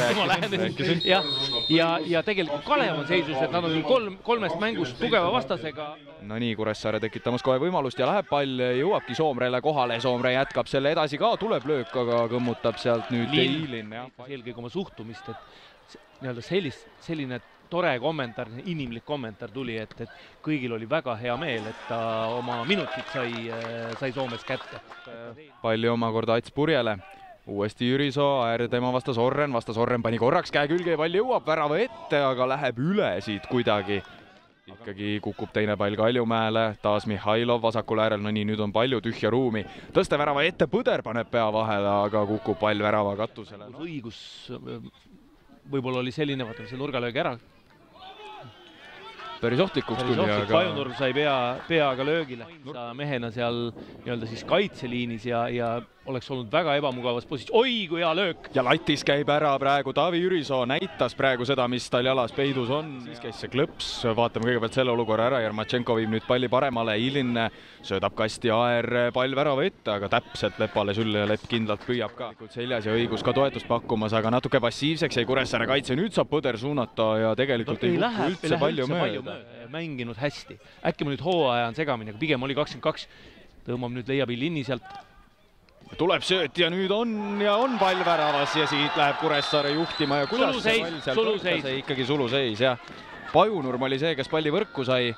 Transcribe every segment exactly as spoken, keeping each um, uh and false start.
ma lähenesin. Ja, ja, ja tegelikult Kalev on seisus, et nad on kolm, kolmest mängust tugeva vastasega. No nii, Kuressaare tekitamas kohe võimalust ja läheb pall, jõuabki Soomrele kohale. Soomre jätkab selle edasi ka, tuleb löök, aga kõmmutab sealt nüüd Ilin. Eelkõige oma suhtumist, et nii-öelda sellist, selline tore kommentaar, inimlik kommentaar tuli, et, et kõigil oli väga hea meel, et ta oma minutit sai, sai Soomes kätte. Palli omakorda Ats Purjele. Uuesti Jürisoo, äär tema vastas Orren, vastas Orren pani korraks käe külge ja pall jõuab värava ette, aga läheb üle siit kuidagi. Ikkagi kukub teine pall Kaljumäele, taas Mihhailov vasakul äärel, no nii, nüüd on palju tühja ruumi. Tõste värava ette, Põder paneb pea vahele, aga kukub pall värava katusele. Õigus võib-olla oli selline, vaata, see nurgalöögi ära. Päris ohtlikuks tuli, aga... Pajunurm sai pea, peaga löögile. Mehena seal nii-öelda siis kaitseliinis ja, ja oleks olnud väga ebamugavas positsioon. Oi, kui hea löök! Ja latis käib ära praegu. Taavi Jürisoo näitas praegu seda, mis tal jalas peidus on. Siis käis see klõps. Vaatame kõigepealt selle olukorra ära. Jermatšenko viib nüüd palli paremale. Ilin söödab kasti aer pall värava ette, aga täpselt Lepale sülle ja Lepp kindlalt püüab ka. Seljas ja õigus ka toetust pakkumas, aga natuke passiivseks jäi Kuressaare kaitse. Nüüd saab Põder suunata ja tegelikult no, ei kuku üldse palju mööda. Mänginud hästi. Äkki ma nüüd hooaja on segamine, aga pigem oli kakskümmend kaks. Tõmbab nüüd leiab Ilini sealt. Tuleb sööt ja nüüd on ja on pall väravas ja siit läheb Kuressaare juhtima. Ja suluseis, suluseis. Ikkagi suluseis, jah. Pajunurm oli see, kes palli võrku sai.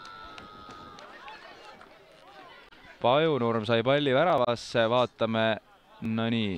Pajunurm sai palli väravasse, vaatame, no nii.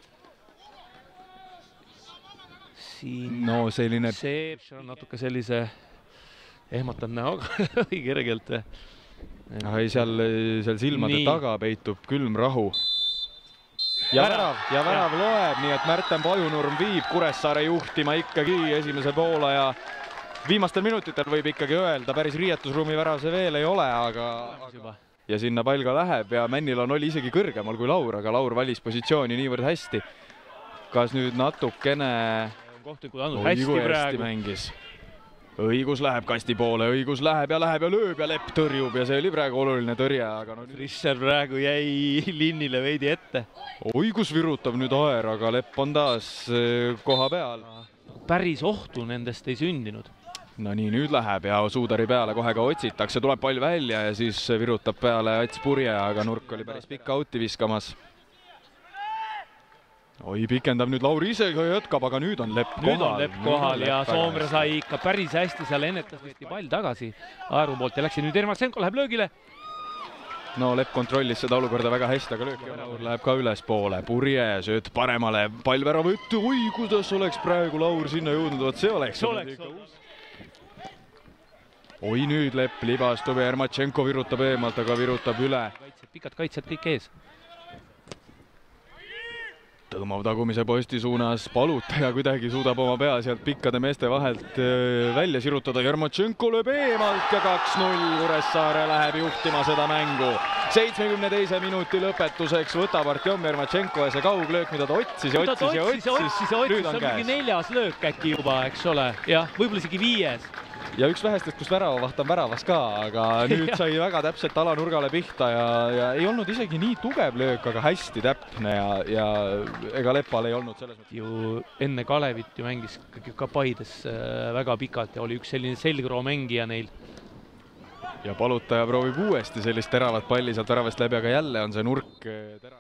Siin no selline... See on natuke sellise... ehmatan näoga või kergelt. Ei, seal, seal silmade nii. Taga peitub külm rahu. Ja värav, ja värav ja. Loeb, nii et Märten Pajunurm viib Kuressaare juhtima ikkagi esimese poole ja viimastel minutitel võib ikkagi öelda, päris riietusruumi värav see veel ei ole, aga, aga... ja sinna pall ka läheb ja Männilon oli isegi kõrgemal kui Laur, aga Laur valis positsiooni niivõrd hästi. Kas nüüd natukene... Kohtulikud andnud hästi praegu. Mängis. Õigus läheb kasti poole, õigus läheb ja läheb ja lööb ja Lepp tõrjub ja see oli praegu oluline tõrje, aga no... Risser praegu jäi Linnile veidi ette. Õigus virutab nüüd aer, aga Lepp on taas koha peal. Päris ohtu nendest ei sündinud. No nii, nüüd läheb ja Suudari peale kohe ka otsitakse, tuleb pall välja ja siis virutab peale Ats Purje, aga nurk oli päris pikka auti viskamas. Oi, pikendab nüüd Lauri ise jätkab, aga nüüd on Lepp kohal. Nüüd on Lepp kohal ja Soomre sai ikka päris hästi seal ennetas võtti pall tagasi Aeru poolt ja läks nüüd Jermatšenko läheb löögile. No Lepp kontrollis seda olukorda väga hästi, aga lööki Laur läheb ka üles poole. Purje sööd paremale, pall värav ette. Oi, kuidas oleks praegu Laur sinna jõudnud, vaat see oleks. See oleks. Oi, nüüd Lepp libastub ja Jermatšenko virutab eemalt, aga virutab üle. Pikad kaitsjad kõik ees. Tõmmav tagumise posti suunas palutaja kuidagi suudab oma pea sealt pikkade meeste vahelt välja sirutada. Jermatšenko lööb eemalt ja kaks null. Kuressaare läheb juhtima seda mängu. seitsmekümne teise minuti lõpetuseks võtab Artjom Jermatšenko ja see kauglöök, mida ta otsis ja otsis ja otsis. otsis ja otsis, see on mingi neljas löök äkki juba, eks ole. Jah, võib-olla isegi viies. Ja üks vähestest, kus väravavaht on väravas ka, aga nüüd sai väga täpselt alanurgale pihta ja, ja ei olnud isegi nii tugev löök, aga hästi täpne ja, ja ega Lepal ei olnud selles mõttes. Ju enne Kalevit ju mängis ka Paides väga pikalt ja oli üks selline selgroo mängija neil. Ja palutaja proovib uuesti sellist teravat palli sealt väravast läbi, aga jälle on see nurk terav.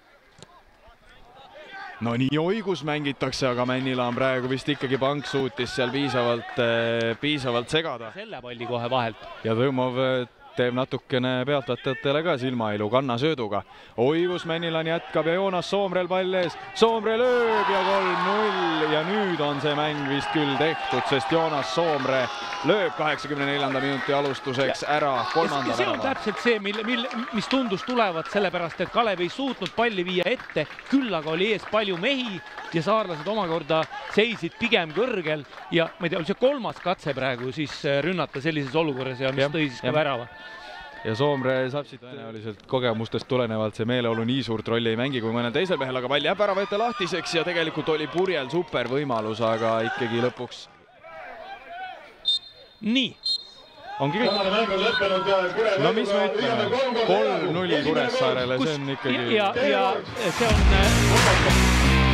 No nii oigus mängitakse, aga Männila on praegu vist ikkagi pank suutis seal piisavalt, piisavalt segada. Selle palli kohe vahelt. Ja Tõmmov teeb natukene pealtvaatajatele ka silmailu kannasööduga. Oigus Männilan jätkab ja Joonas Soomrel pall ees. Soomre lööb ja kolm null ja nüüd on see mäng vist küll tehtud, sest Joonas Soomre lööb kaheksakümne neljanda minuti alustuseks ära kolmanda see on täpselt see, mille, mille, mis tundus tulevat sellepärast, et Kalev ei suutnud palli viia ette, küll aga oli ees palju mehi ja saarlased omakorda seisid pigem kõrgel ja ma ei tea, oli see kolmas katse praegu siis rünnata sellises olukorras ja mis ja, tõi siis ka värava. Ja Soomre saab siit tõenäoliselt kogemustest tulenevalt see meeleolu nii suurt rolli ei mängi kui mõnel teisel mehel, aga pall jääb värava ette lahtiseks ja tegelikult oli Purjel super võimalus, aga ikkagi lõpuks. Nii. Ongi kõik. No mis me ütleme? kolm null Kuressaarele, see on ikkagi... Ja, ja see on...